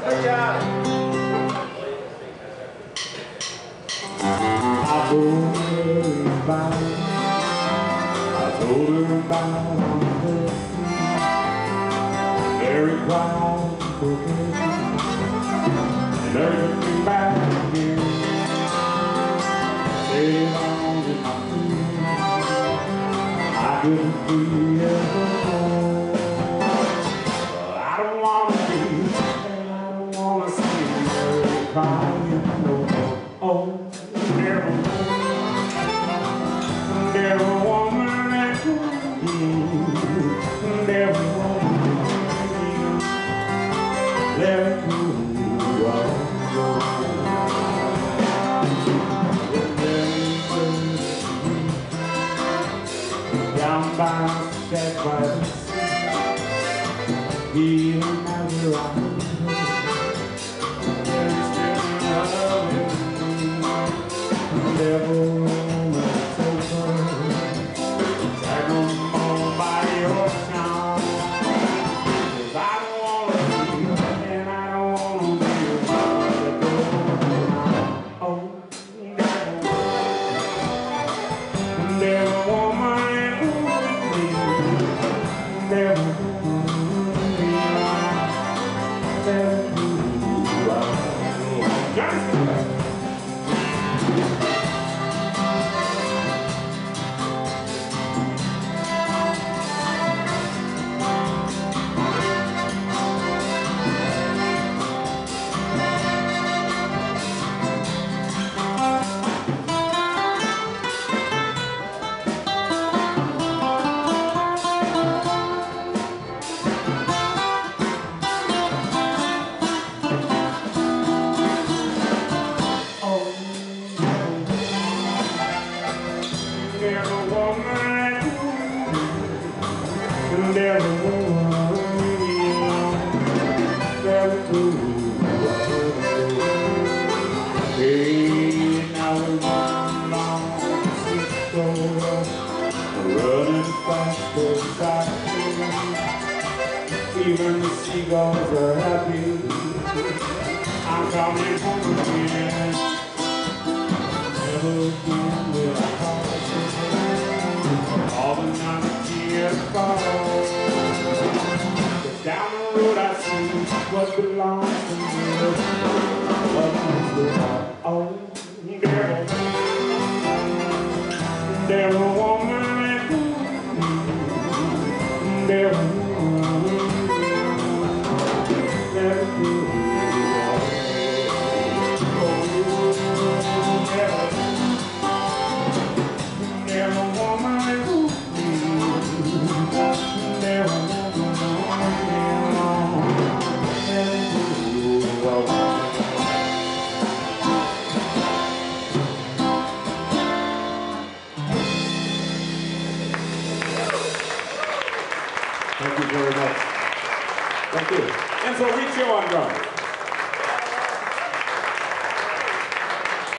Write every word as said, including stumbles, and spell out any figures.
Good job. I told her about, I told her about her very quiet cooking, and everything back again. Said on in my food, I couldn't be alone. But I don't want to be, and I don't want to see her crying no more. Oh, never, never woman like you, never woman like you, let it go. Down by that white sea, even as you're on there is still love in me. Never woman so good, I don't know by your charm. 'Cause I don't wanna be, and I don't wanna be the girl. Oh, never, never woman. Never, never woman, never woman, never woman. Hey, now we're running along the six road, running fast as I even the seagulls are happy. I'm coming home again. Never again will I call all the night tears fall. But down the road I see what belongs to me. What is the heart? Oh, girl, there's a woman like you. There's a woman, there's a woman. Thank you very much. Thank you. And so Riccio on drums.